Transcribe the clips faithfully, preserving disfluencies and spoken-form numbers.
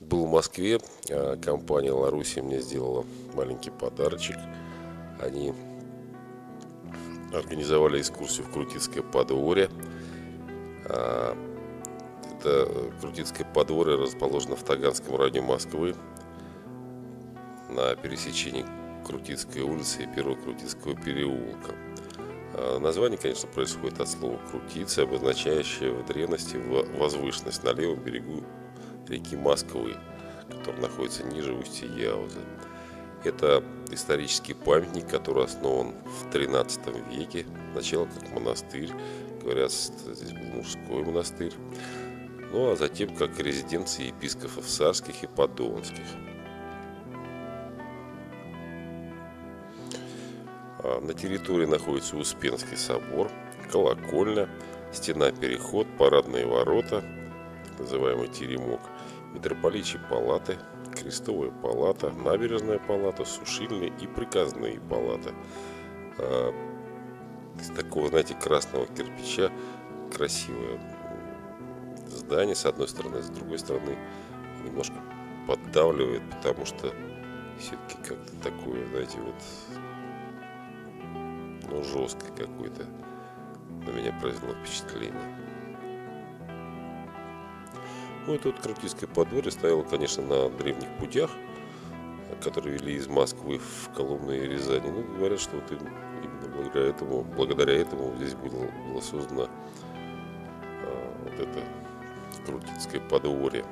Был в Москве, а, компания Ларуси мне сделала маленький подарочек. Они организовали экскурсию в Крутицкое подворье. А, Это Крутицкое подворье расположено в Таганском районе Москвы, на пересечении Крутицкой улицы и Первого Крутицкого переулка. А, Название, конечно, происходит от слова «крутица», обозначающее в древности возвышенность на левом берегу реки Москвы, который находится ниже устья Яузы. Это исторический памятник, который основан в тринадцатом веке. Сначала как монастырь, говорят, здесь был мужской монастырь. Ну а затем как резиденция епископов царских и подонских. На территории находится Успенский собор, колокольня, стена-переход, парадные ворота, так называемый теремок, митрополичьи палаты, крестовая палата, набережная палата, сушильные и приказные палаты. Из такого, знаете, красного кирпича красивое здание с одной стороны, с другой стороны немножко поддавливает, потому что все-таки как-то такое, знаете, вот, ну, жесткое какое-то на меня произвело впечатление. Ну, это вот Крутицкое подворье стояло, конечно, на древних путях, которые вели из Москвы в Коломну и Рязань. Ну, говорят, что вот именно благодаря этому, благодаря этому здесь было, было создано а, вот это Крутицкое подворье.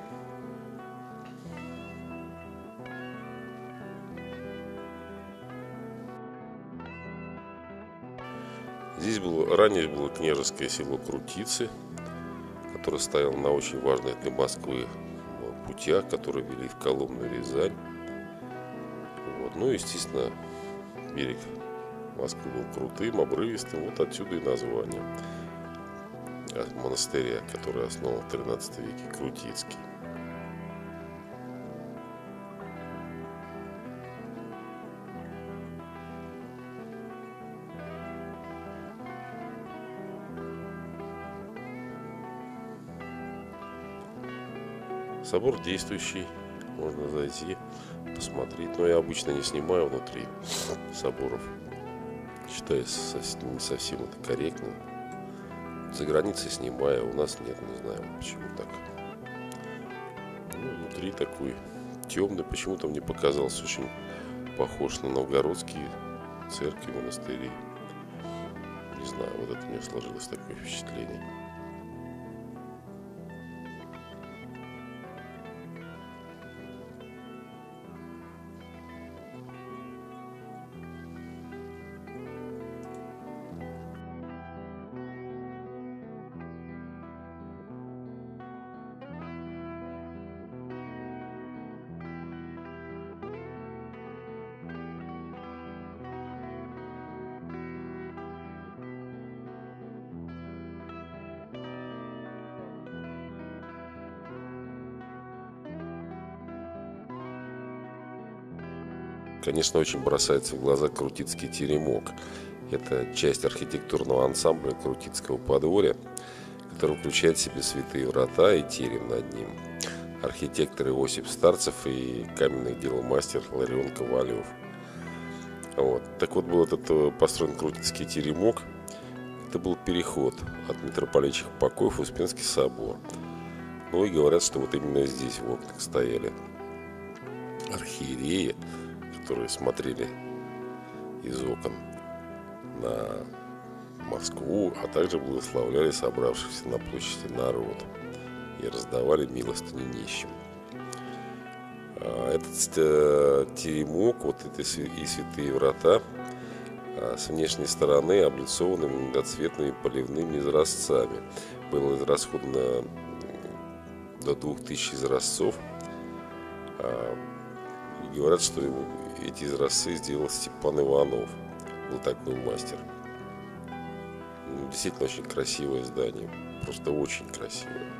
Здесь было, ранее было княжеское село Крутицы, которое стояло на очень важных для Москвы путях, которые вели в Коломну и Рязань. Вот. Ну, естественно, берег Москвы был крутым, обрывистым, вот отсюда и название монастыря, который основан в тринадцатом веке, Крутицкий. Собор действующий, можно зайти, посмотреть. Но я обычно не снимаю внутри соборов. Считаю, не совсем это корректно. За границей снимаю, у нас нет, не знаю почему так. Ну, внутри такой темный, почему-то мне показался очень похож на новгородские церкви, монастыри. Не знаю, вот это мне сложилось такое впечатление. Конечно, очень бросается в глаза Крутицкий теремок. Это часть архитектурного ансамбля Крутицкого подворья, который включает в себя святые врата и терем над ним. Архитектор Иосиф Старцев и каменный деломастер Ларион Ковалев. Вот. Так вот, был этот построен Крутицкий теремок. Это был переход от митрополичьих покоев в Успенский собор. Ну и говорят, что вот именно здесь в окнах стояли архиереи, которые смотрели из окон на Москву, а также благословляли собравшихся на площади народ и раздавали милостыню нищим. Этот теремок, вот эти и святые врата, с внешней стороны облицованы многоцветными поливными изразцами. Было израсходовано до двух тысяч изразцов. И говорят, что эти изразцы сделал Степан Иванов. Был такой мастер. Действительно очень красивое здание. Просто очень красивое.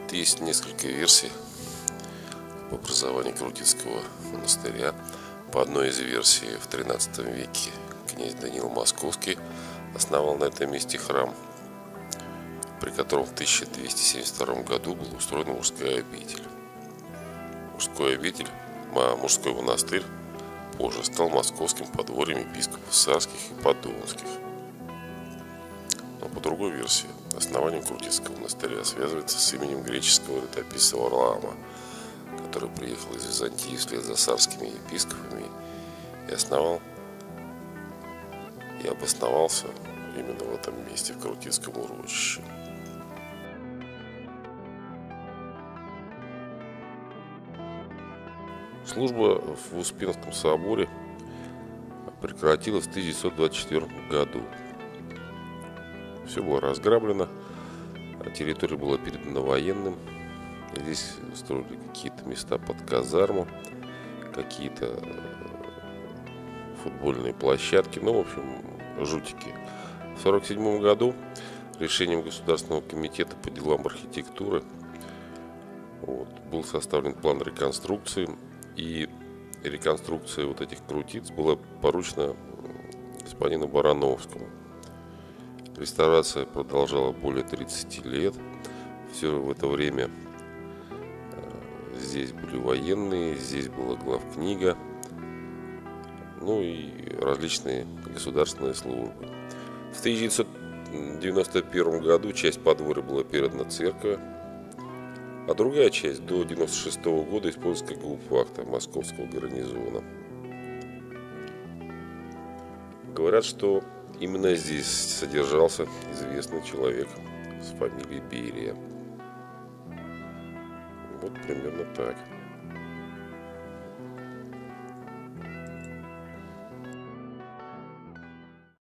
Есть несколько версий об образовании Крутицкого монастыря. По одной из версий, в тринадцатом веке князь Даниил Московский основал на этом месте храм, при котором в тысяча двести семьдесят втором году была устроена мужская обитель. Мужской обитель, мужской монастырь позже стал московским подворьем епископов Сарских и Подонских. Но по другой версии, основание Крутицкого монастыря связывается с именем греческого летописца Варлаама, который приехал из Византии вслед за сарскими епископами и основал и обосновался именно в этом месте, в Крутицком урочище. Служба в Успенском соборе прекратилась в тысяча девятьсот двадцать четвёртом году. Все было разграблено, а территория была передана военным. Здесь строили какие-то места под казарму, какие-то футбольные площадки, ну, в общем, жутики. В сорок седьмом году решением Государственного комитета по делам архитектуры вот, был составлен план реконструкции, и реконструкция вот этих крутиц была поручена господину Барановскому. Реставрация продолжала более тридцати лет. Все в это время здесь были военные, здесь была главкнига, ну и различные государственные службы. В тысяча девятьсот девяносто первом году часть подворья была передана церкви, а другая часть до девяносто шестого года использовалась как гауптвахта московского гарнизона. Говорят, что именно здесь содержался известный человек с фамилией Берия. Вот примерно так.